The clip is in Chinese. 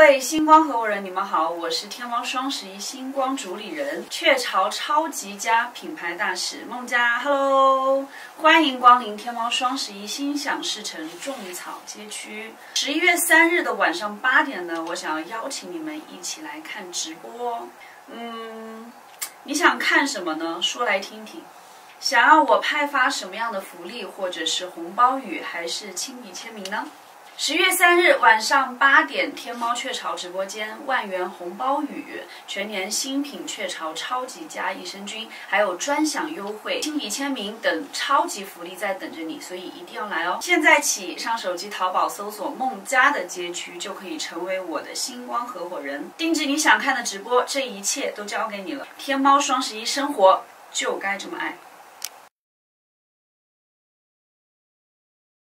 位星光合伙人，你们好，我是天猫双11星光主理人，雀巢超级家品牌大使孟佳。Hello， 欢迎光临天猫双11心想事成种草街区。11月3日的晚上8点呢，我想要邀请你们一起来看直播。你想看什么呢？说来听听。想要我派发什么样的福利，或者是红包雨，还是亲笔签名呢？11月3日晚上8点，天猫雀巢直播间万元红包雨，全年新品雀巢超级家益生菌，还有专享优惠、亲笔签名等超级福利在等着你，所以一定要来哦！现在起上手机淘宝搜索孟佳的街区，就可以成为我的星光合伙人，定制你想看的直播，这一切都交给你了。天猫双11生活就该这么爱。